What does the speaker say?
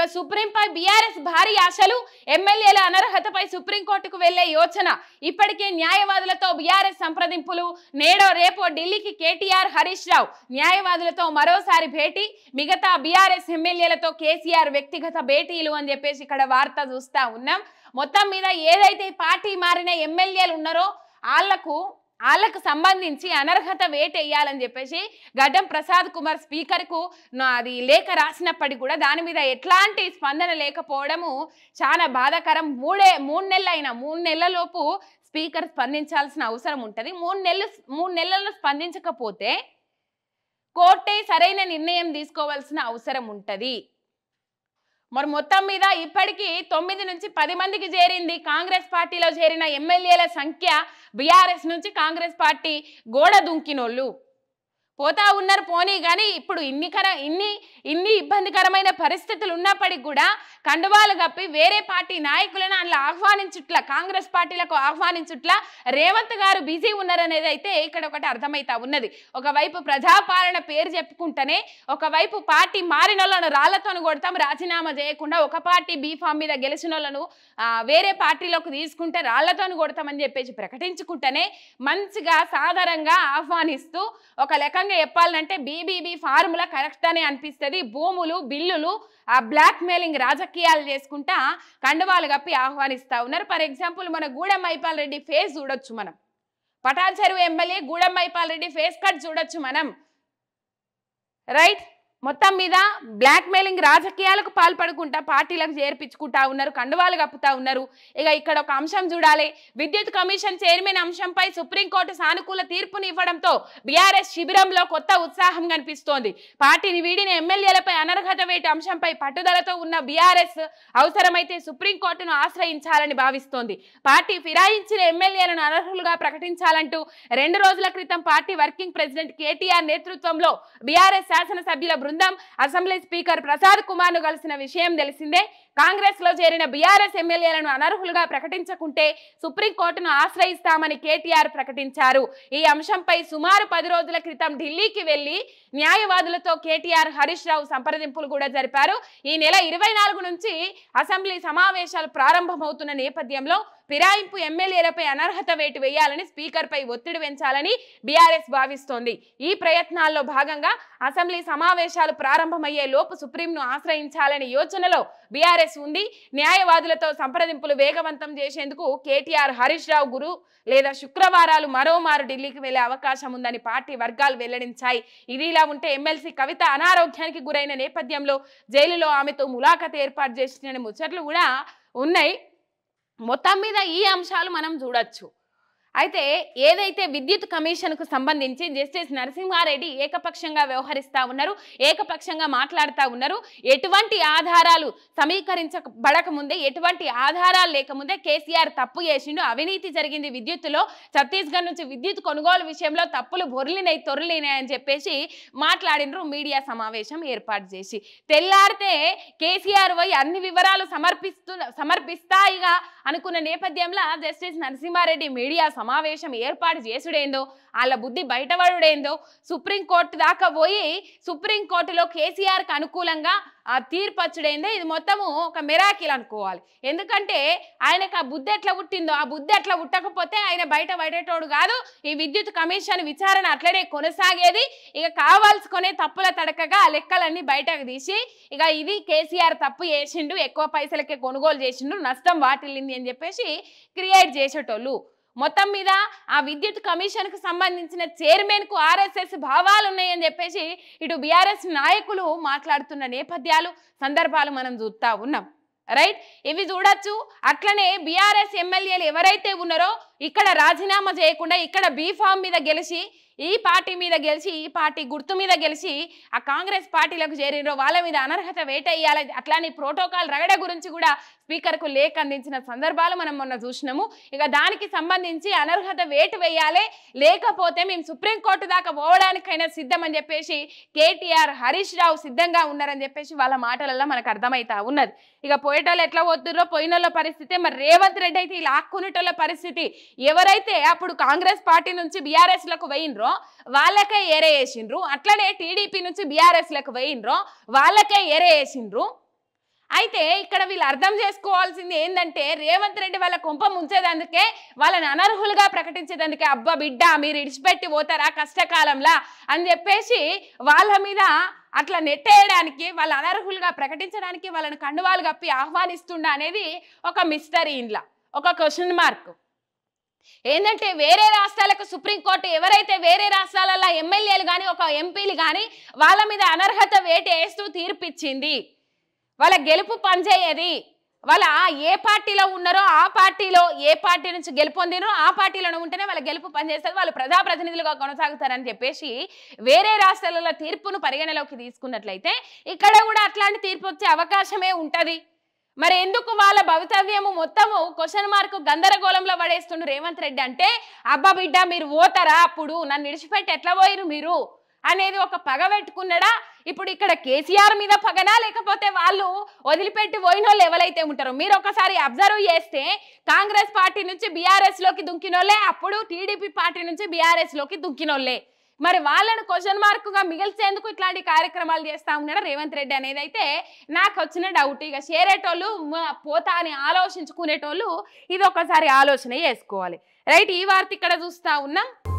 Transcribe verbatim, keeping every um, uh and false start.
సుప్రీంపై BRS భారీ ఆశలు, ఎమ్మెల్యేల అనర్హతపై సుప్రీంకోర్టుకు వెళ్లే యోచన. ఇప్పటికే న్యాయవాదులతో బీఆర్ఎస్ సంప్రదింపులు. నేడో రేపో ఢిల్లీకి కేటీఆర్, హరీష్ రావు న్యాయవాదులతో మరోసారి భేటీ. మిగతా బీఆర్ఎస్ ఎమ్మెల్యేలతో కేసీఆర్ వ్యక్తిగత భేటీలు అని చెప్పేసి ఇక్కడ వార్త చూస్తా ఉన్నాం. మొత్తం మీద ఏదైతే పార్టీ మారిన ఎమ్మెల్యేలు ఉన్నారో వాళ్లకు వాళ్ళకు సంబంధించి అనర్హత వేటు వేయాలని చెప్పేసి గడ్డం ప్రసాద్ కుమార్ స్పీకర్కు అది లేఖ రాసినప్పటికీ కూడా దాని మీద ఎట్లాంటి స్పందన లేకపోవడము చాలా బాధాకరం. మూడే మూడు నెలలు అయినా మూడు నెలలలోపు స్పీకర్ స్పందించాల్సిన అవసరం ఉంటుంది. మూడు నెలలు మూడు నెలల్లో స్పందించకపోతే కోర్టే సరైన నిర్ణయం తీసుకోవాల్సిన అవసరం ఉంటుంది. మరి మొత్తం మీద ఇప్పటికీ తొమ్మిది నుంచి పది మందికి చేరింది కాంగ్రెస్ పార్టీలో చేరిన ఎమ్మెల్యేల సంఖ్య. బీఆర్ఎస్ నుంచి కాంగ్రెస్ పార్టీ గోడ దుంకినోళ్ళు పోతా ఉన్నారు. పోనీ కానీ ఇప్పుడు ఇన్ని కర ఇన్ని ఇన్ని ఇబ్బందికరమైన పరిస్థితులు ఉన్నప్పటికీ కూడా కండువాలు కప్పి వేరే పార్టీ నాయకులను అందులో ఆహ్వానించుట్లా, కాంగ్రెస్ పార్టీలకు ఆహ్వానించుట్లా రేవంత్ గారు బిజీ ఉన్నారనేది అయితే ఇక్కడ ఒకటి అర్థమైతా ఉన్నది. ఒకవైపు ప్రజాపాలన పేరు చెప్పుకుంటేనే ఒకవైపు పార్టీ మారిన వాళ్ళను రాళ్లతోను కొడతాం, రాజీనామా చేయకుండా ఒక పార్టీ బీఫామ్ మీద గెలిచిన వాళ్ళను వేరే పార్టీలోకి తీసుకుంటే రాళ్లతోను కొడతామని చెప్పేసి ప్రకటించుకుంటేనే మంచిగా సాధారణంగా ఆహ్వానిస్తూ ఒక లెక్క చెప్పాలంటే బీబీబీ ఫార్ములా కరెక్ట్ అని అనిపిస్తుంది. భూములు బిల్లులు ఆ బ్లాక్ మెయిలింగ్ రాజకీయాలు చేసుకుంటా కండువాలు కప్పి ఆహ్వానిస్తా ఉన్నారు. ఫర్ ఎగ్జాంపుల్ మన గూడెం మైపాల్ రెడ్డి ఫేస్ చూడొచ్చు మనం. Patancheru MLA Gudem Mahipal Reddy face cut చూడొచ్చు మనం. రైట్, మొత్తం మీద బ్లాక్ మెయిలింగ్ రాజకీయాలకు పాల్పడుకుంటా పార్టీలకు చేర్పించుకుంటా ఉన్నారు, కండువాలు కప్పుతా ఉన్నారు. ఇక ఇక్కడ ఒక అంశం చూడాలి. విద్యుత్ కమిషన్ చైర్మన్ అంశంపై సుప్రీంకోర్టు సానుకూల తీర్పుని ఇవ్వడంతో బీఆర్ఎస్ శిబిరంలో కొత్త ఉత్సాహం కనిపిస్తోంది. పార్టీని వీడిన ఎమ్మెల్యేలపై అనర్హత వేటు అంశంపై పట్టుదలతో ఉన్న బీఆర్ఎస్ అవసరమైతే సుప్రీంకోర్టును ఆశ్రయించాలని భావిస్తోంది. పార్టీ ఫిరాయించిన ఎమ్మెల్యేలను అనర్హులుగా ప్రకటించాలంటూ రెండు రోజుల క్రితం పార్టీ వర్కింగ్ ప్రెసిడెంట్ కేటీఆర్ నేతృత్వంలో బీఆర్ఎస్ శాసనసభ్యుల బృందం అసెంబ్లీ స్పీకర్ ప్రసాద్ కుమార్ ను కలిసిన విషయం తెలిసిందే. కాంగ్రెస్ లో చేరిన బీఆర్ఎస్ ఎమ్మెల్యేలను అనర్హులుగా ప్రకటించకుంటే సుప్రీంకోర్టును ఆశ్రయిస్తామని కేటీఆర్ ప్రకటించారు. ఈ అంశంపై సుమారు పది రోజుల క్రితం ఢిల్లీకి వెళ్లి న్యాయవాదులతో కేటీఆర్, హరీష్ రావు సంప్రదింపులు కూడా జరిపారు. ఈ నెల ఇరవై నాలుగు నుంచి అసెంబ్లీ సమావేశాలు ప్రారంభమవుతున్న నేపథ్యంలో ఫిరాయింపు ఎమ్మెల్యేలపై అనర్హత వేటు వేయాలని స్పీకర్ పై ఒత్తిడి పెంచాలని బీఆర్ఎస్ భావిస్తోంది. ఈ ప్రయత్నాల్లో భాగంగా అసెంబ్లీ సమావేశాలు ప్రారంభమయ్యే లోపు సుప్రీంను ఆశ్రయించాలని యోచనలో బీఆర్ఎస్ ఉంది. న్యాయవాదులతో సంప్రదింపులు వేగవంతం చేసేందుకు కేటీఆర్, హరీష్ రావు గురు లేదా శుక్రవారాలు మరోమారు ఢిల్లీకి వెళ్లే అవకాశం ఉందని పార్టీ వర్గాలు వెల్లడించాయి. ఇదిలా ఉంటే ఎమ్మెల్సీ కవిత అనారోగ్యానికి గురైన నేపథ్యంలో జైలులో ఆమెతో ములాఖత్ ఏర్పాటు చేసిన ముచ్చట్లు కూడా ఉన్నాయి. మొత్తం మీద ఈ అంశాలు మనం చూడొచ్చు. అయితే ఏదైతే విద్యుత్ కమిషన్కు సంబంధించి జస్టిస్ నరసింహారెడ్డి ఏకపక్షంగా వ్యవహరిస్తూ ఉన్నారు, ఏకపక్షంగా మాట్లాడుతూ ఉన్నారు. ఎటువంటి ఆధారాలు సమీకరించబడక ముందే, ఎటువంటి ఆధారాలు లేకముందే కేసీఆర్ తప్పు చేసిండు, అవినీతి జరిగింది విద్యుత్తులో, ఛత్తీస్గఢ్ నుంచి విద్యుత్ కొనుగోలు విషయంలో తప్పులు బొర్లినాయి తొర్లినాయి అని చెప్పేసి మాట్లాడినరు. మీడియా సమావేశం ఏర్పాటు చేసి తెల్లారితే కేసీఆర్ పోయి అన్ని వివరాలు సమర్పిస్తూ సమర్పిస్తాయిగా అనుకున్న నేపథ్యంలో జస్టిస్ నరసింహారెడ్డి మీడియా సమావేశం ఏర్పాటు చేసుడేందో, వాళ్ళ బుద్ధి బయటపడుడేందో, సుప్రీంకోర్టు దాకా పోయి సుప్రీంకోర్టులో కేసీఆర్కి అనుకూలంగా ఆ తీర్పచ్చుడేందో, ఇది మొత్తము ఒక మిరాకిల్ అనుకోవాలి. ఎందుకంటే ఆయనకు ఆ బుద్ధి ఎట్లా పుట్టిందో, ఆ బుద్ధి ఎట్లా పుట్టకపోతే ఆయన బయట పడేటోడు కాదు. ఈ విద్యుత్ కమిషన్ విచారణ అట్లనే కొనసాగేది. ఇక కావాల్సుకునే తప్పుల తడకగా ఆ లెక్కలన్నీ బయటకు తీసి ఇక ఇది కేసీఆర్ తప్పు చేసిండు, ఎక్కువ పైసలకే కొనుగోలు చేసిండు, నష్టం వాటిల్లింది అని చెప్పేసి క్రియేట్ చేసేటోళ్ళు. మొత్తం మీద ఆ విద్యుత్ కమిషన్ కు సంబంధించిన చైర్మన్ కు ఆర్ఎస్ఎస్ భావాలు ఉన్నాయని చెప్పేసి ఇటు బీఆర్ఎస్ నాయకులు మాట్లాడుతున్న నేపథ్యాలు, సందర్భాలు మనం చూస్తా ఉన్నాం. రైట్, ఇవి చూడొచ్చు. అట్లనే బీఆర్ఎస్ ఎమ్మెల్యేలు ఎవరైతే ఉన్నారో ఇక్కడ రాజీనామా చేయకుండా ఇక్కడ బీఫామ్ మీద గెలిచి ఈ పార్టీ మీద గెలిచి ఈ పార్టీ గుర్తు మీద గెలిచి ఆ కాంగ్రెస్ పార్టీలకు చేరినో వాళ్ళ మీద అనర్హత వేటేయాలి. అట్లానే ప్రోటోకాల్ రగడ గురించి కూడా స్పీకర్కు లేఖ అందించిన సందర్భాలు మనం మొన్న చూసినాము. ఇక దానికి సంబంధించి అనర్హత వేటు వేయాలి, లేకపోతే మేము సుప్రీంకోర్టు దాకా పోవడానికైనా సిద్ధం అని చెప్పేసి కేటీఆర్, హరీష్ రావు సిద్ధంగా ఉన్నారని చెప్పేసి వాళ్ళ మాటలలో మనకు అర్థమవుతా ఉన్నది. ఇక పోయేటోళ్ళు ఎట్లా పోతుర్రో పోయినోళ్ళ పరిస్థితి, మరి రేవంత్ రెడ్డి అయితే ఇలా ఆక్కునేటోళ్ళ పరిస్థితి. ఎవరైతే అప్పుడు కాంగ్రెస్ పార్టీ నుంచి బీఆర్ఎస్ లకు వేయినరో వాళ్ళకే ఏరే వేసిండ్రు, అట్లనే టీడీపీ నుంచి బీఆర్ఎస్ లకు వేయినరో వాళ్ళకే ఏరే వేసిండ్రు. అయితే ఇక్కడ వీళ్ళు అర్థం చేసుకోవాల్సింది ఏంటంటే రేవంత్ రెడ్డి వాళ్ళ కొంప ముంచేదందుకే వాళ్ళని అనర్హులుగా ప్రకటించేదందుకే అబ్బా బిడ్డ మీరు ఇడిచిపెట్టి పోతారా కష్టకాలంలా అని చెప్పేసి వాళ్ళ మీద అట్లా నెట్టేయడానికి వాళ్ళ అనర్హులుగా ప్రకటించడానికి వాళ్ళని కండువాలు కప్పి ఆహ్వానిస్తుండ అనేది ఒక మిస్టరీ ఇంట్లో ఒక క్వశ్చన్ మార్క్. ఏంటంటే వేరే రాష్ట్రాలకు సుప్రీంకోర్టు ఎవరైతే వేరే రాష్ట్రాలలో ఎమ్మెల్యేలు కానీ ఒక ఎంపీలు కానీ వాళ్ళ మీద అనర్హత వేటు వేస్తూ తీర్పిచ్చింది, వాళ్ళ గెలుపు పనిచేయది, వాళ్ళ ఏ పార్టీలో ఉన్నారో ఆ పార్టీలో ఏ పార్టీ నుంచి గెలుపొందినో ఆ పార్టీలోనే ఉంటేనే వాళ్ళ గెలుపు పనిచేస్తుంది, వాళ్ళు ప్రజాప్రతినిధులుగా కొనసాగుతారని చెప్పేసి వేరే రాష్ట్రాలలో తీర్పును పరిగణలోకి తీసుకున్నట్లయితే ఇక్కడ కూడా అట్లాంటి తీర్పు వచ్చే అవకాశమే ఉంటుంది. మరి ఎందుకు వాళ్ళ భవితవ్యము మొత్తము క్వశ్చన్ మార్కు గందరగోళంలో పడేస్తుండ్రు రేవంత్ రెడ్డి అంటే అబ్బా బిడ్డ మీరు పోతారా అప్పుడు నన్ను విడిచిపెట్టి ఎట్లా పోయిరు మీరు అనేది ఒక పగ పెట్టుకున్నాడా? ఇప్పుడు ఇక్కడ కేసీఆర్ మీద పగనా లేకపోతే వాళ్ళు వదిలిపెట్టి పోయిన వాళ్ళు ఎవరైతే ఉంటారో మీరు ఒకసారి అబ్జర్వ్ చేస్తే కాంగ్రెస్ పార్టీ నుంచి బీఆర్ఎస్ లోకి దుంకినోళ్ళే, అప్పుడు టీడీపీ పార్టీ నుంచి బీఆర్ఎస్ లోకి దుంకినోళ్ళే. మరి వాళ్ళను క్వశ్చన్ మార్కుగా మిగిల్చేందుకు ఇట్లాంటి కార్యక్రమాలు చేస్తా ఉన్నాడు రేవంత్ రెడ్డి అనేది అయితే నాకు వచ్చిన డౌట్. ఇక చేరేటోళ్ళు పోతా అని ఆలోచించుకునేటోళ్ళు ఇది ఒకసారి ఆలోచన చేసుకోవాలి. రైట్, ఈ వార్త ఇక్కడ చూస్తా ఉన్నాం.